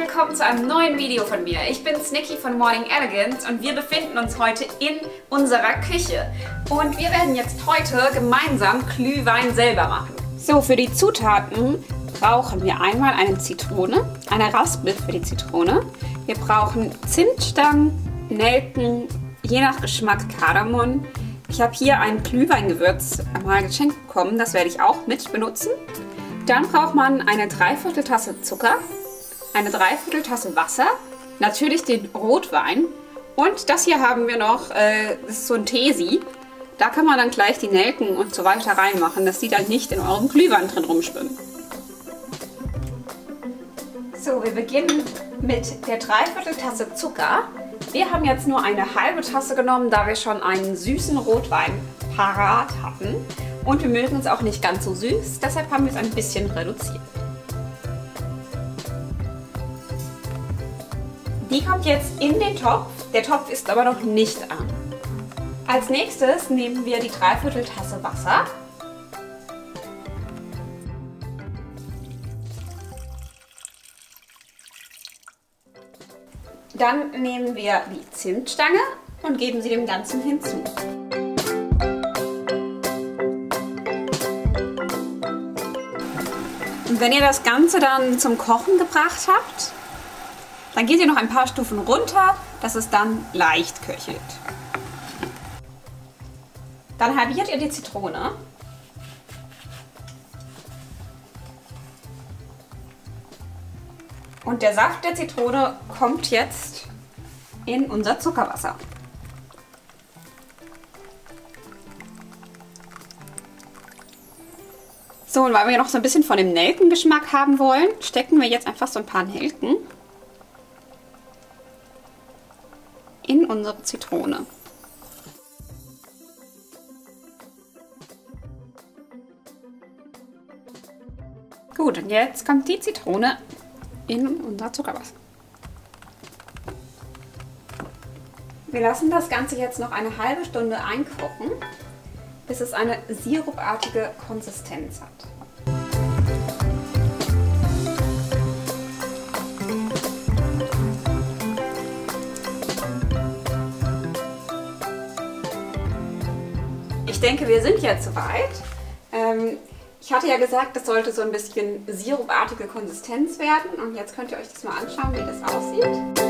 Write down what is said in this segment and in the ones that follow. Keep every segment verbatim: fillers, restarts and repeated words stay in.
willkommen zu einem neuen Video von mir. Ich bin's Niki von Morning Elegance und wir befinden uns heute in unserer Küche. Und wir werden jetzt heute gemeinsam Glühwein selber machen. So, für die Zutaten brauchen wir einmal eine Zitrone, eine Raspel für die Zitrone. Wir brauchen Zimtstangen, Nelken, je nach Geschmack Kardamom. Ich habe hier ein Glühweingewürz mal geschenkt bekommen, das werde ich auch mit benutzen. Dann braucht man eine Dreiviertel Tasse Zucker, eine Dreiviertel Tasse Wasser, natürlich den Rotwein und das hier haben wir noch, äh, das ist so ein Tesi. Da kann man dann gleich die Nelken und so weiter reinmachen, dass die dann nicht in eurem Glühwein drin rumschwimmen. So, wir beginnen mit der Dreiviertel Tasse Zucker. Wir haben jetzt nur eine halbe Tasse genommen, da wir schon einen süßen Rotwein parat hatten. Und wir mögen es auch nicht ganz so süß, deshalb haben wir es ein bisschen reduziert. Die kommt jetzt in den Topf, der Topf ist aber noch nicht an. Als nächstes nehmen wir die Dreiviertel Tasse Wasser. Dann nehmen wir die Zimtstange und geben sie dem Ganzen hinzu. Und wenn ihr das Ganze dann zum Kochen gebracht habt, dann geht ihr noch ein paar Stufen runter, dass es dann leicht köchelt. Dann halbiert ihr die Zitrone. Und der Saft der Zitrone kommt jetzt in unser Zuckerwasser. So, und weil wir noch so ein bisschen von dem Nelkengeschmack haben wollen, stecken wir jetzt einfach so ein paar Nelken in unsere Zitrone. Gut, und jetzt kommt die Zitrone in unser Zuckerwasser. Wir lassen das Ganze jetzt noch eine halbe Stunde einkochen, bis es eine sirupartige Konsistenz hat. Ich denke, wir sind jetzt soweit. Ähm, ich hatte ja gesagt, das sollte so ein bisschen sirupartige Konsistenz werden. Und jetzt könnt ihr euch das mal anschauen, wie das aussieht.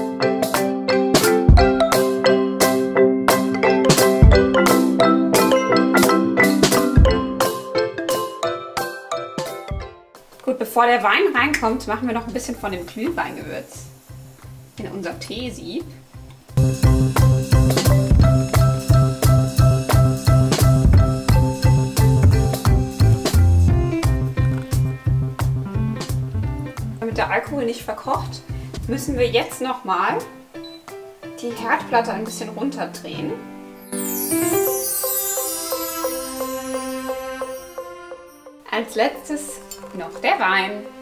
Gut, bevor der Wein reinkommt, machen wir noch ein bisschen von dem Glühweingewürz in unser Teesieb. Damit der Alkohol nicht verkocht, müssen wir jetzt nochmal die Herdplatte ein bisschen runterdrehen. Als letztes noch der Wein.